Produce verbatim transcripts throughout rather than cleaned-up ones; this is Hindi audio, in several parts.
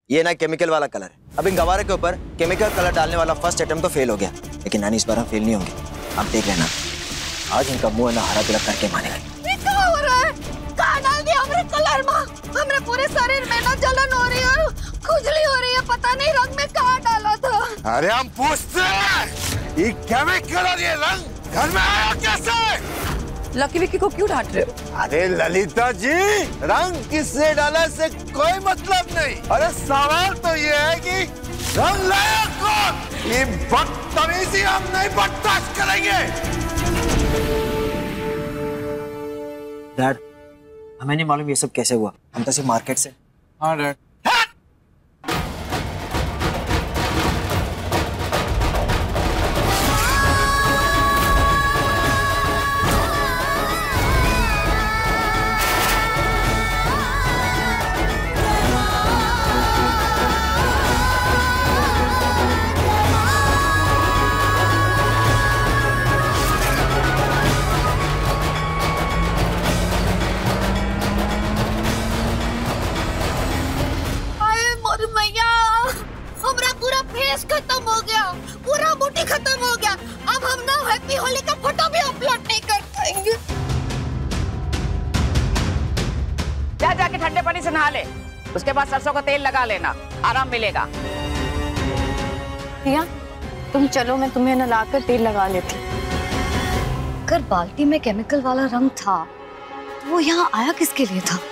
ये ना केमिकल वाला कलर है। अब इन गवारे के ऊपर केमिकल कलर डालने वाला फर्स्ट अटेम्प्ट तो फेल हो गया, लेकिन नानी इस बार हम फेल नहीं होंगे। आप देख लेना, आज इनका मुंह ना हरा तिलक करके मानेंगे। ये क्या हो रहा है? कहाँ डाल दिया हमरे कलर में? हमरे पूरे शरीर में ना जलन हो रही है, खुजली हो रही है, पता नहीं रंग में कहाँ डाला था। अरे हम पूछते हैं, ये केमिकल और ये रंग घर में आया कैसे? लकी विक्की को क्यों डांट रहे हो? अरे ललिता जी, रंग किसने डाला से कोई मतलब नहीं। अरे सवाल तो ये है कि रंग लाया कौन? ये बदतमीजी हम नहीं बर्दाश्त करेंगे। डैड, हमें नहीं मालूम ये सब कैसे हुआ, हम तो सिर्फ मार्केट से। हाँ डैड। खत्म हो गया, पूरा बूटी खत्म हो गया। अब हम ना हैप्पी होली का फोटो भी अपलोड नहीं कर पाएंगे। जा जाके ठंडे पानी से नहा ले, उसके बाद सरसों का तेल लगा लेना, आराम मिलेगा। रिया, तुम चलो, मैं तुम्हें नहलाकर तेल लगा लेती। अगर बाल्टी में केमिकल वाला रंग था तो वो यहाँ आया किसके लिए था?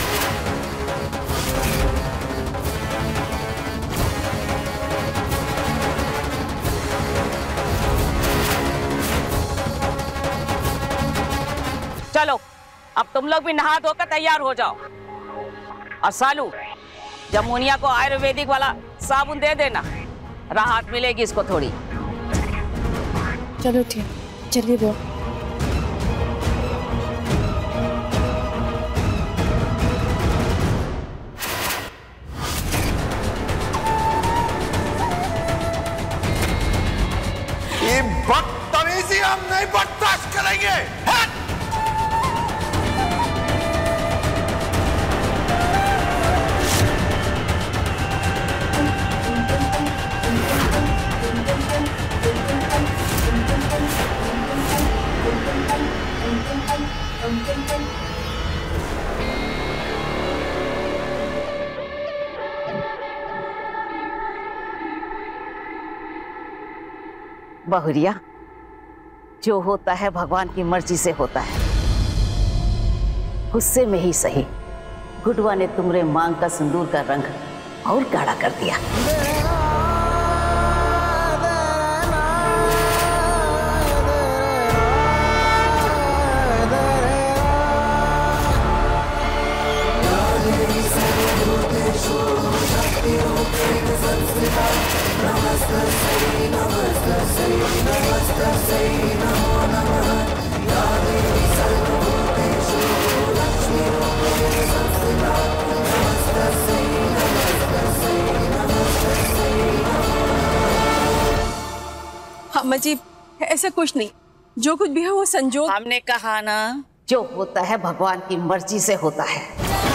चलो, अब तुम लोग भी नहा धोकर तैयार हो जाओ। और सालू, जमुनिया को आयुर्वेदिक वाला साबुन दे देना, राहत मिलेगी इसको थोड़ी। चलो ठीक, चलिए वो। ये बदतमीजी हम नहीं बर्दाश्त करेंगे। बहुरिया, जो होता है भगवान की मर्जी से होता है। गुस्से में ही सही, गुडवा ने तुम्हारे मांग का सिंदूर का रंग और गाढ़ा कर दिया। अम्मा जी, ऐसा कुछ नहीं, जो कुछ भी है वो संजोग। हमने कहा ना, जो होता है भगवान की मर्जी से होता है।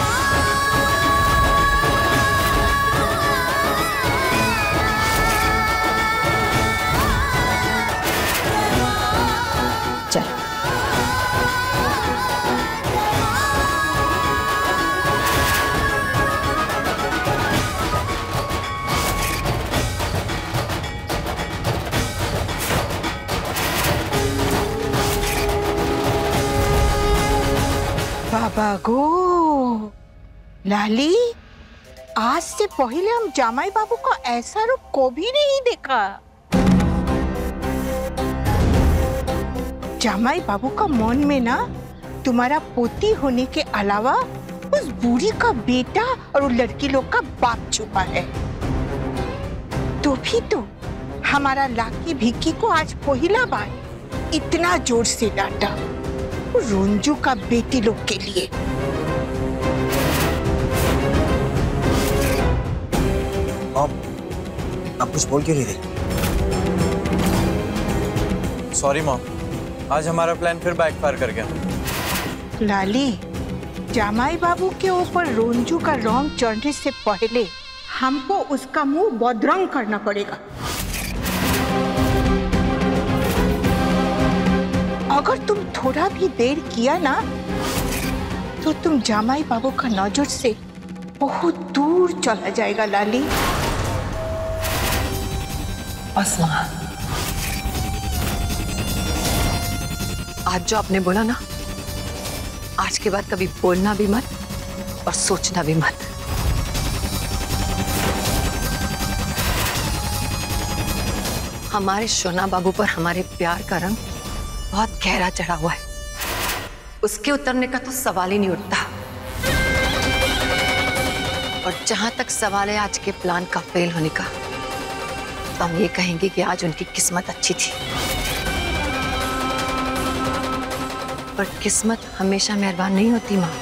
चल। बाबा गो, लाली, आज से पहले हम जामाई बाबू का ऐसा रूप कभी नहीं देखा। जामाई बाबू का मन में ना तुम्हारा पोती होने के अलावा उस बूढ़ी का बेटा और उस लड़की लोग का बाप छुपा है। तो भी तो हमारा लाकी भिक्की को आज पहला बार इतना जोर से डांटा, रोंजू का बेटी लोग के लिए। आप, आप कुछ बोल क्यों नहीं रहे? सॉरी मॉम, आज हमारा प्लान फिर बैकफायर कर गया। लाली, जामाई बाबू के ऊपर रोंजू का रंग चढ़ने से पहले हमको उसका मुंह बदरंग करना पड़ेगा। अगर तुम थोड़ा भी देर किया ना तो तुम जामाई बाबू का नजर से बहुत दूर चला जाएगा लाली। बस माँ, आज जो आपने बोला ना, आज के बाद कभी बोलना भी मत और सोचना भी मत। हमारे सोना बाबू पर हमारे प्यार का रंग बहुत गहरा चढ़ा हुआ है, उसके उतरने का तो सवाल ही नहीं उठता। और जहां तक सवाल है आज के प्लान का फेल होने का, तो हम ये कहेंगे कि आज उनकी किस्मत अच्छी थी। पर किस्मत हमेशा मेहरबान नहीं होती माँ।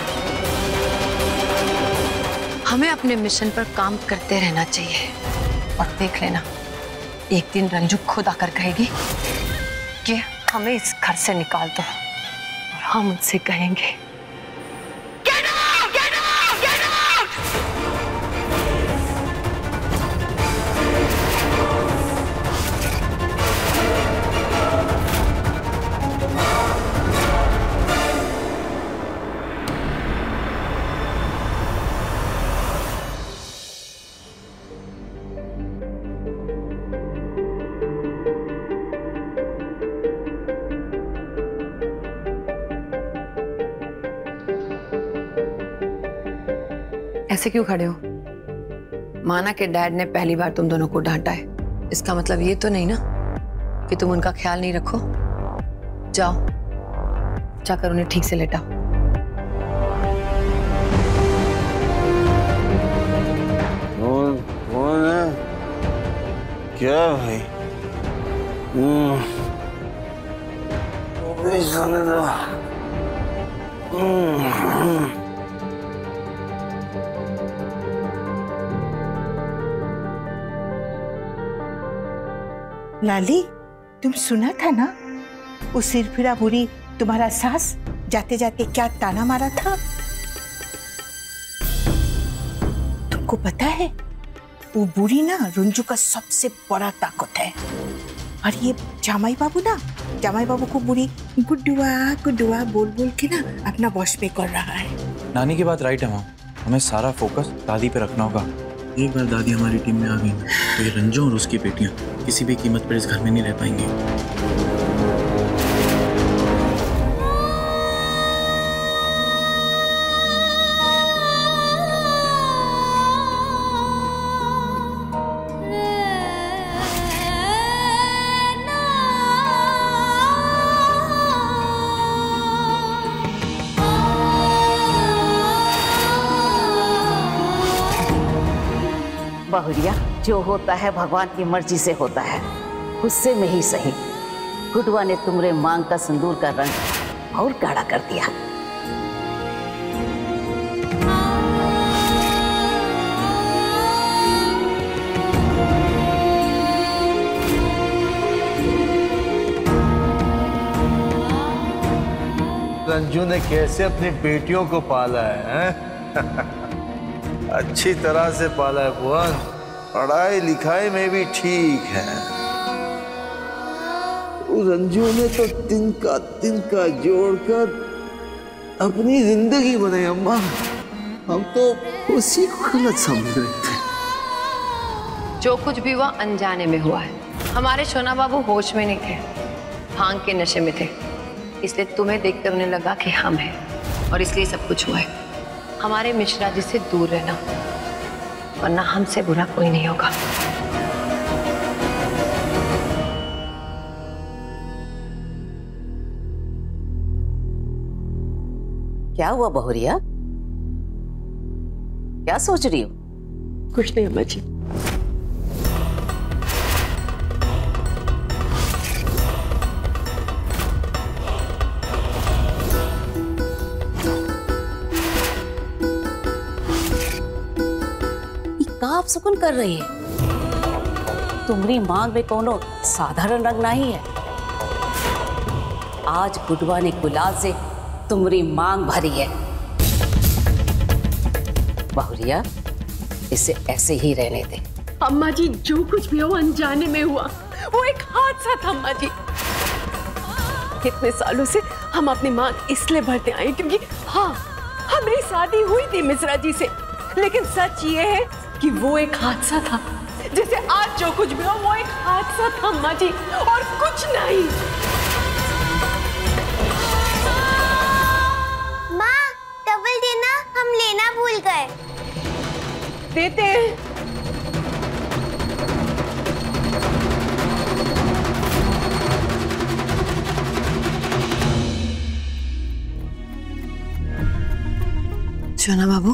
हमें अपने मिशन पर काम करते रहना चाहिए। और देख लेना, एक दिन रंजू खुद आकर कहेगी कि हमें इस घर से निकाल दो, और हम उनसे कहेंगे Get out! Get out! Get out! ऐसे क्यों खड़े हो? माना कि डैड ने पहली बार तुम दोनों को डांटा है, इसका मतलब ये तो नहीं ना कि तुम उनका ख्याल नहीं रखो। जाओ, जाकर उन्हें ठीक से लेटाओ। कौन कौन है? क्या भाई? हम्म, सोने दो। हम्म लाली, तुम सुना था ना वो सिरफिरा बुरी तुम्हारा सास जाते जाते क्या ताना मारा था? तुमको पता है वो बुरी ना रंजू का सबसे बड़ा ताकत है। और ये जामाई बाबू ना, जामाई बाबू को बुरी गुड्डुआ गुड्डुआ बोल बोल के ना अपना वश पे कर रहा है। नानी की बात राइट है माँ, हमें सारा फोकस दादी पे रखना होगा। एक बार दादी हमारी टीम में आ गई तो ये रंजू और उसकी बेटियां किसी भी कीमत पर इस घर में नहीं रह पाएंगी। बहुरिया, जो होता है भगवान की मर्जी से होता है, गुस्से में ही सही। गुडुआ ने तुम्हारे मांग का सिंदूर का रंग और गाढ़ा कर दिया। रंजू ने कैसे अपनी बेटियों को पाला है, है? अच्छी तरह से पाला है भुवन, पढ़ाई लिखाई में भी ठीक है। रंजू ने तो तिनका तिनका जोड़कर अपनी जिंदगी बनाई अम्मा। हम तो उसी को गलत समझ रहे थे। जो कुछ भी हुआ अनजाने में हुआ है। हमारे सोना बाबू होश में नहीं थे, भांग के नशे में थे, इसलिए तुम्हें देखते उन्हें लगा कि हम हैं, और इसलिए सब कुछ हुआ है। हमारे मिश्रा जी से दूर रहना, वरना हमसे बुरा कोई नहीं होगा। क्या हुआ बहुरिया? क्या सोच रही हो? कुछ नहीं अम्मा जी। आप सुकून कर रही है? तुम्हारी मांग में कोनो साधारण रंग नहीं है। आज गुडुआ ने गुलाल से तुम्हारी मांग भरी है। बहुरिया, इसे ऐसे ही रहने दे। अम्मा जी जो कुछ भी हो अनजाने में हुआ, वो एक हादसा था अम्मा जी। कितने सालों से हम अपनी मांग इसलिए भरते आए क्योंकि हाँ हमारी शादी हुई थी मिश्रा जी से, लेकिन सच ये है कि वो एक हादसा था। जैसे आज जो कुछ भी हो वो एक हादसा था अम्मा जी, और कुछ नहीं। माँ टवल देना, हम लेना भूल गए। देते हैं। सोना बाबू,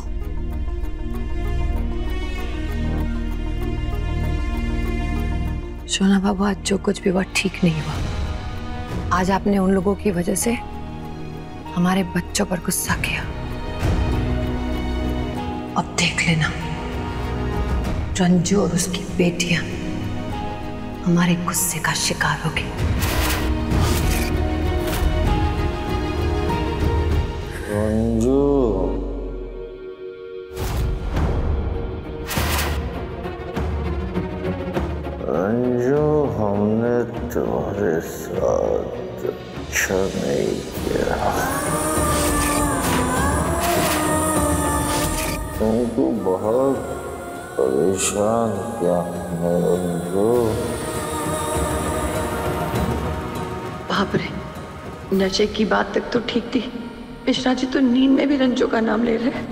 सोना बाबू, आज जो कुछ भी हुआ ठीक नहीं हुआ। आज आपने उन लोगों की वजह से हमारे बच्चों पर गुस्सा किया। अब देख लेना, रंजू और उसकी बेटियां हमारे गुस्से का शिकार होगी। रंजू, रंजू, हमने तुम्हारे साथ अच्छा नहीं किया। तुमको बहुत परेशान किया है रंजू। बाप रे, नशे की बात तक तो ठीक थी, मिश्रा जी तो नींद में भी रंजू का नाम ले रहे।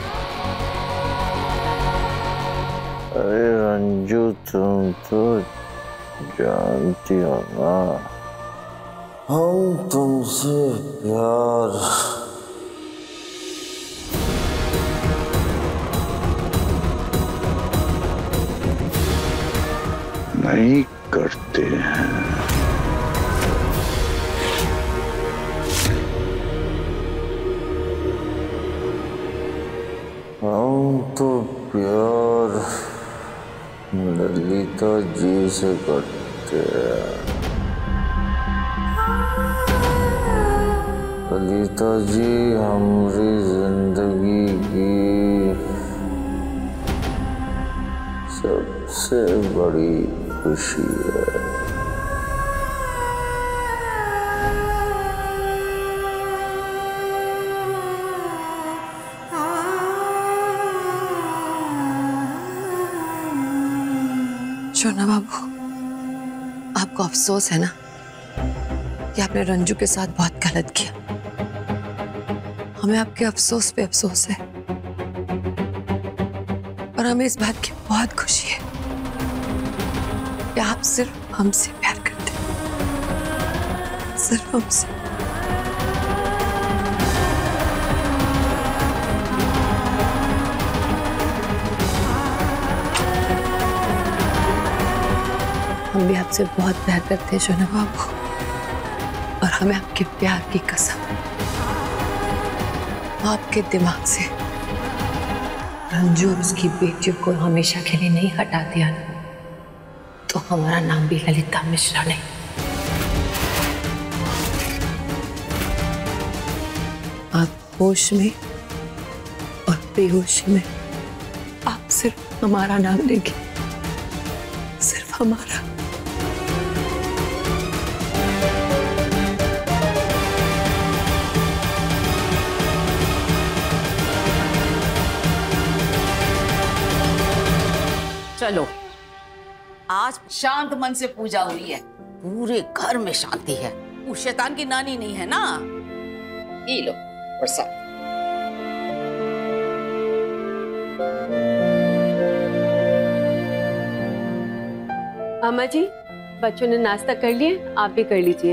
अरे रंजू, तुम तो जानती हो ना, हम तुमसे प्यार नहीं करते हैं। हम तो प्यार ललिता जी से करते हैं। ललिता जी हमारी जिंदगी की सबसे बड़ी खुशी है। सोना बाबू, आपको अफसोस है ना कि आपने रंजू के साथ बहुत गलत किया। हमें आपके अफसोस पे अफसोस है, और हमें इस बात की बहुत खुशी है कि आप सिर्फ हमसे प्यार करते हैं, सिर्फ हमसे। हम भी आपसे बहुत प्यार करते हैं सोना बाबू, और हमें आपके प्यार की कसम, आपके दिमाग से रंजू और उसकी बेटियों को हमेशा के लिए नहीं हटा दिया ना, तो हमारा नाम भी ललिता मिश्रा नहीं। आप होश में और बेहोशी में आप सिर्फ हमारा नाम लेंगे, सिर्फ हमारा। चलो, आज शांत मन से पूजा हुई है, पूरे घर में शांति है। वो शैतान की नानी नहीं है ना। ये लो प्रसाद। अम्मा जी, बच्चों ने नाश्ता कर लिए, आप भी कर लीजिए।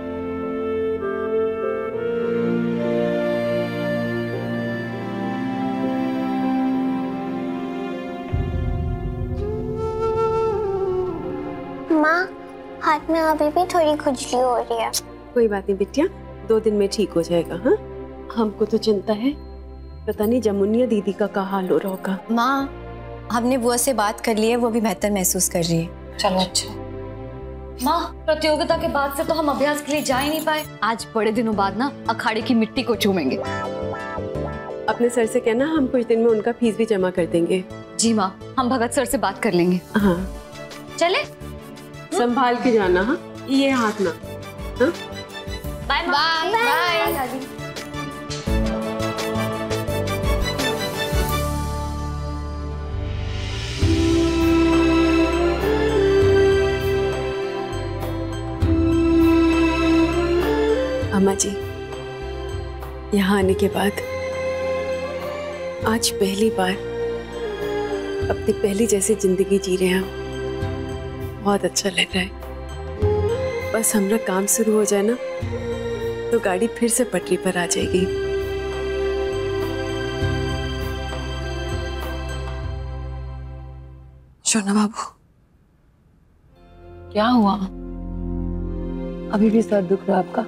माँ, हाथ में अभी भी थोड़ी खुजली हो रही है। कोई बात नहीं बिटिया, दो दिन में ठीक हो जाएगा। हाँ, हमको तो चिंता है, पता नहीं जमुनिया दीदी का क्या हाल हो रहा होगा। माँ, हमने बुआ से बात कर ली है, वो भी बेहतर महसूस कर रही है। चलो अच्छा। माँ, प्रतियोगिता के बाद से तो हम अभ्यास के लिए जा ही नहीं पाए। आज बड़े दिनों बाद ना अखाड़े की मिट्टी को चूमेंगे। अपने सर से कहना, हम कुछ दिन में उनका फीस भी जमा कर देंगे। जी माँ, हम भगत सर से बात कर लेंगे। हाँ चले, संभाल के जाना। हाँ ये हाथ ना। हाँ बाय बाय बाय। अम्मा जी, यहाँ आने के बाद आज पहली बार अपनी पहली जैसी जिंदगी जी रहे हैं हम। बहुत अच्छा लग रहा है। बस हमारा काम शुरू हो जाए ना तो गाड़ी फिर से पटरी पर आ जाएगी। शोना बाबू, क्या हुआ? अभी भी सर दुख रहा आपका?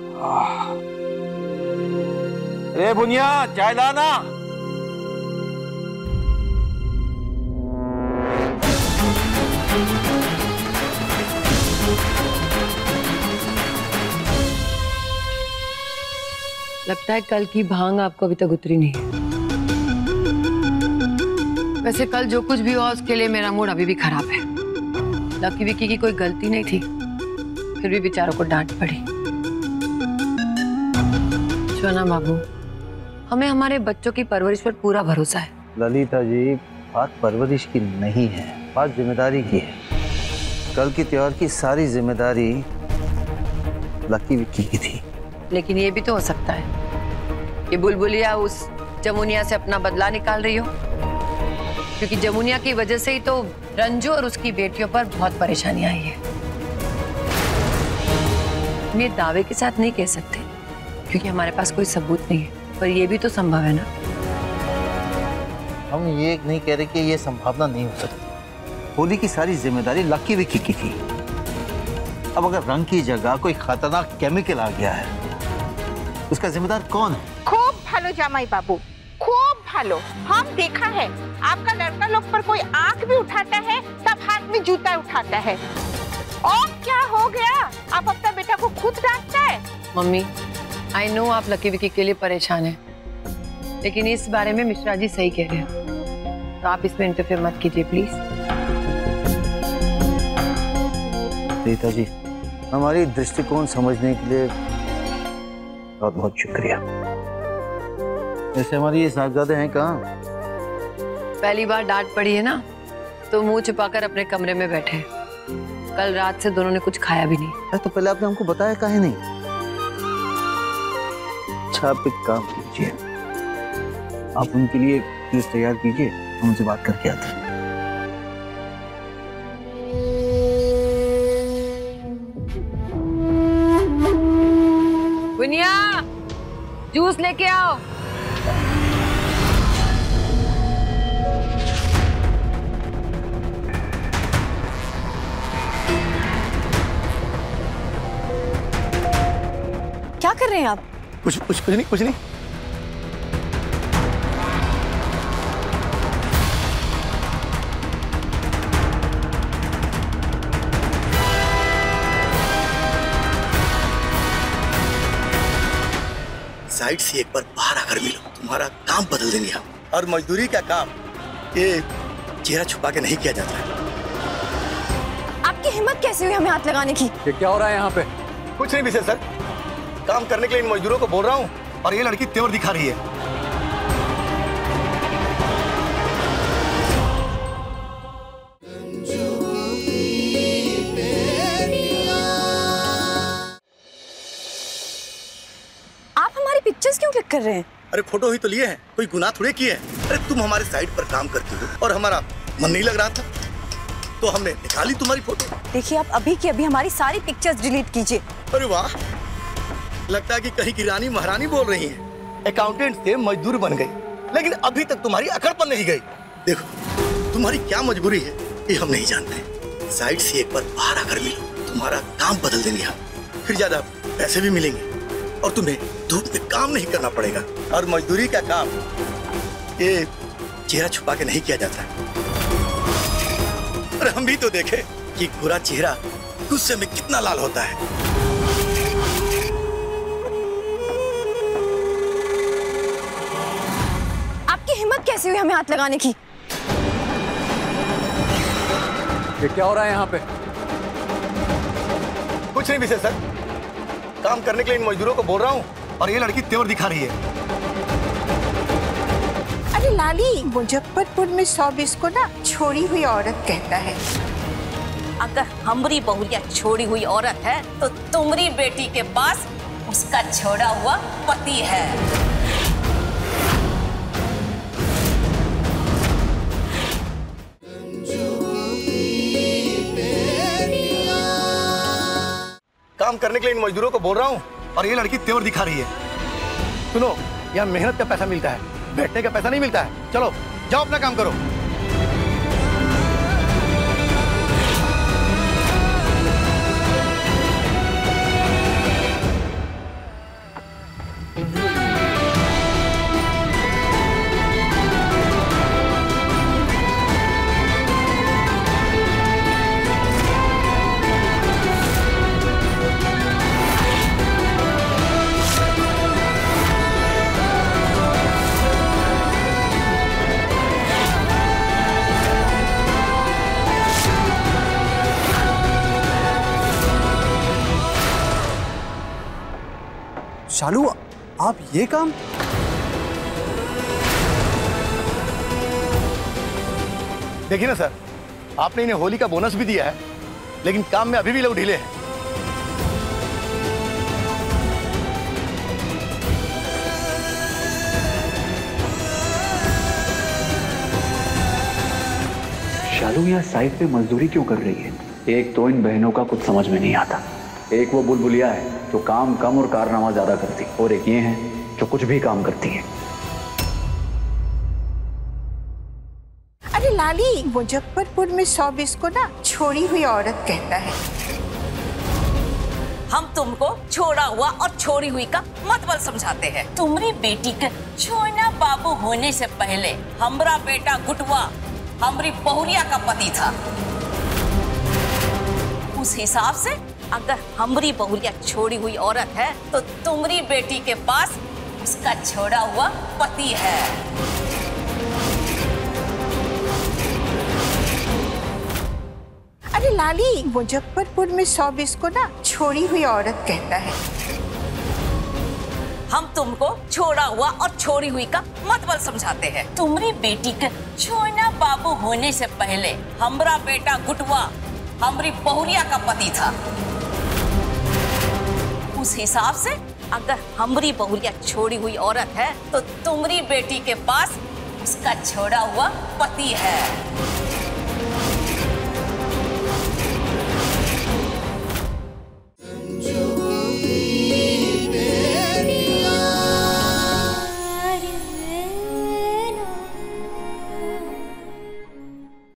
अरे बुनिया, चाय लाना। लगता है कल की भांग आपको अभी तक उतरी नहीं है। वैसे कल जो कुछ भी हुआ उसके लिए मेरा मूड अभी भी खराब है। लकी विकी की कोई गलती नहीं थी, फिर भी बेचारों को डांट पड़ी। शोना बाबू, हमें हमारे बच्चों की परवरिश पर पूरा भरोसा है। ललिता जी, बात परवरिश की नहीं है, बात जिम्मेदारी की है। कल की त्योहार की सारी जिम्मेदारी लकी विक्की की थी। लेकिन ये भी तो हो सकता है कि बुलबुलिया उस जमुनिया से अपना बदला निकाल रही हो, क्योंकि जमुनिया की वजह से ही तो रंजू और उसकी बेटियों पर बहुत परेशानी आई है। हम ये दावे के साथ नहीं कह सकते क्योंकि हमारे पास कोई सबूत नहीं है, पर ये भी तो संभव है ना। हम ये नहीं कह रहे कि ये संभावना नहीं हो सकती। होली की सारी जिम्मेदारी लकी विक्की की थी। अब अगर रंग की जगह कोई खतरनाक केमिकल आ गया है, उसका जिम्मेदार कौन है? खूब भालो जामाई बाबू, खूब भालो। हम देखा है आपका लड़का लोग पर कोई आंख भी उठाता है तब हाथ में जूता उठाता है। और क्या हो गया? आप अपना बेटा को खुद डांटता है। मम्मी, आई नो आप लकी विकी के लिए परेशान हैं, लेकिन इस बारे में मिश्रा जी सही कह रहे हैं, तो आप इसमें इंटरफेयर मत कीजिए प्लीज। रीता जी, हमारी दृष्टिकोण समझने के लिए बहुत बहुत शुक्रिया। वैसे हमारी ये साहबजादे हैं कहाँ? पहली बार डांट पड़ी है ना, तो मुंह छुपाकर अपने कमरे में बैठे। कल रात से दोनों ने कुछ खाया भी नहीं। तो पहले आपने हमको बताया काहे नहीं? अच्छा, आप एक काम कीजिए, आप उनके लिए प्लीज तैयार कीजिए, हम उनसे बात करके आते हैं। बुनिया, जूस लेके आओ। क्या कर रहे हैं आप? कुछ कुछ कुछ नहीं कुछ नहीं। साइड से एक बार बाहर आकर मिलो, तुम्हारा काम बदल देंगे हम। और मजदूरी का काम ये चेहरा छुपा के नहीं किया जाता है। आपकी हिम्मत कैसे हुई हमें हाथ लगाने की? ये क्या हो रहा है यहाँ पे? कुछ नहीं विशेष सर, काम करने के लिए इन मजदूरों को बोल रहा हूँ और ये लड़की तेवर दिखा रही है। आप हमारी पिक्चर्स क्यों क्लिक कर रहे हैं? अरे फोटो ही तो लिए हैं, कोई गुनाह थोड़े किए हैं। अरे तुम हमारे साइट पर काम करती हो और हमारा मन नहीं लग रहा था तो हमने निकाली तुम्हारी फोटो। देखिए, आप अभी की अभी हमारी सारी पिक्चर्स डिलीट कीजिए। अरे वाह, लगता है कि कहीं की रानी महारानी बोल रही है। अकाउंटेंट से मजदूर बन गई, लेकिन अभी तक तुम्हारी अकड़ पर नहीं गई। देखो, तुम्हारी क्या मजबूरी है ये हम नहीं जानते। साइड से एक बार बाहर आकर मिलो, तुम्हारा काम बदल देंगे हम। फिर ज्यादा पैसे भी मिलेंगे और तुम्हें धूप में काम नहीं करना पड़ेगा। और मजदूरी का काम ये चेहरा छुपा के नहीं किया जाता। और हम भी तो देखे कि बुरा चेहरा गुस्से में कितना लाल होता है। आपकी हिम्मत कैसे हुई हमें हाथ लगाने की? ये क्या हो रहा है यहाँ पे? कुछ नहीं विशेष सर, काम करने के लिए इन मजदूरों को बोल रहा हूँ और ये लड़की तेवर दिखा रही है। अरे लाली, मुजफ्फरपुर में सौ बीस को ना छोड़ी हुई औरत कहता है। अगर हमारी बहुरिया छोड़ी हुई औरत है तो तुम्हारी बेटी के पास उसका छोड़ा हुआ पति है। काम करने के लिए इन मजदूरों को बोल रहा हूँ और ये लड़की तेवर दिखा रही है। सुनो, यहाँ मेहनत का पैसा मिलता है, बैठने का पैसा नहीं मिलता है। चलो जाओ अपना काम करो। शालू, आप ये काम? देखिए ना सर, आपने इन्हें होली का बोनस भी दिया है, लेकिन काम में अभी भी लोग ढीले हैं। शालू यहाँ साइड पे मजदूरी क्यों कर रही है? एक तो इन बहनों का कुछ समझ में नहीं आता। एक वो बुलबुलिया है जो काम कम और कारनामा ज्यादा करती, और एक ये है जो कुछ भी काम करती है। अरे लाली, मुजफ्फरपुर में सौ बीस को ना छोड़ी हुई औरत कहता है। हम तुमको छोड़ा हुआ और छोड़ी हुई का मतलब समझाते हैं। तुम्हारी बेटी के छोना बाबू होने से पहले हमारा बेटा गुटवा हमारी बहुरिया का पति था। उस हिसाब से अगर हमारी बहुरिया छोड़ी हुई औरत है तो तुम्हारी बेटी के पास उसका छोड़ा हुआ पति है। अरे लाली, मुजफ्फरपुर में सौ बीस को ना छोड़ी हुई औरत कहता है। हम तुमको छोड़ा हुआ और छोड़ी हुई का मतलब समझाते हैं। तुम्हारी बेटी के छोना बाबू होने से पहले हमारा बेटा गुटवा हमारी बहुरिया का पति था। उस हिसाब से अगर हमारी बहुरिया छोड़ी हुई औरत है तो तुम्हारी बेटी के पास उसका छोड़ा हुआ पति है।